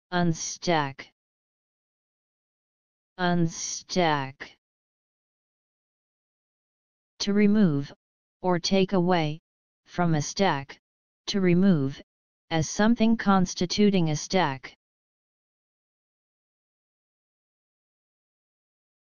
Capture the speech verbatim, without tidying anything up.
Unstack. Unstack. To remove, or take away, from a stack, to remove, as something constituting a stack.